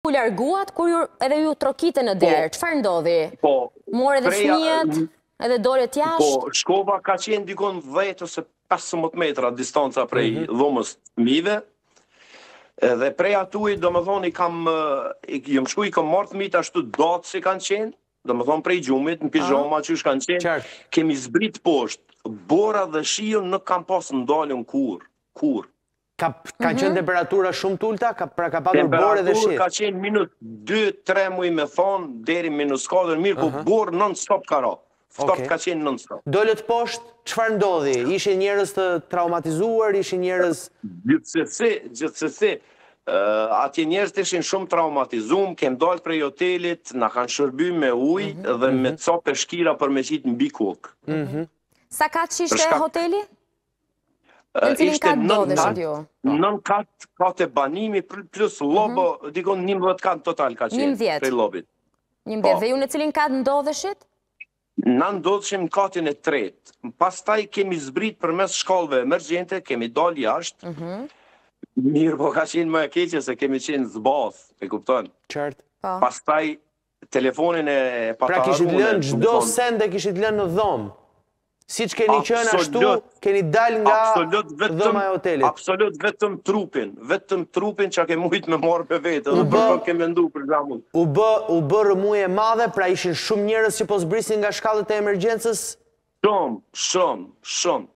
ku larguat, kur edhe ju trokite në derë, çfarë ndodhi? Po. More edhe fëmijët, edhe dolet jashtë? Po, shkova ka qenë dikon 10 ose 15 metra distanca prej dhomës fëmijëve. Dhe prej atuj, do më thonë, jëmë shku i kam marrë fëmijët ashtu datë si kanë qenë, do më thonë prej gjumit, në pijama që kanë qenë, kemi zbrit poshtë, bora dhe shion nuk kam pas ndalën kur. Ka qenë temperatura shumë t'ulta, pra ka padur bore dhe shi? Temperatura ka qenë minut 2-3 muj me thonë, deri minus 4, mirë, po borë non-stop ka ra. Ftoft ka qenë non-stop. Dollët poshtë, çfarë ndodhi? Ishin njerëz të traumatizuar, ishin njerëz... Gjithsesi, atje njerëz të ishin shumë traumatizuar, kem dalë prej hotelit, na kanë shërby me ujë dhe me copë shkira për me qitë mbi kokë. Sa kaç ishte hoteli? Në cilin katë ndodheshit ju? 9 katë e banimi, plus lobo, dikon 11 katë total ka qenë prej lobit. 11, dhe ju në cilin katë ndodheshit? Na ndodheshim në katin e tretë. Pastaj kemi zbrit për mes shkallëve emergjente, kemi dalë jashtë. Mirë, po ka qenë më e keqe se kemi qenë zbath, e kupton? Qartë. Pastaj telefonin e Pra kishit lënë çdo send e kishit lënë në dhomë. Si që keni qënë ashtu, keni dal nga dhoma e hotelit. Absolut, vetëm trupin që ke mujtë me marrë për vetë, dhe për kemë ndu për gramën. U bë rëmuje madhe, pra ishin shumë njerëz që po zbrisin nga shkallët e emergjencës? Shumë.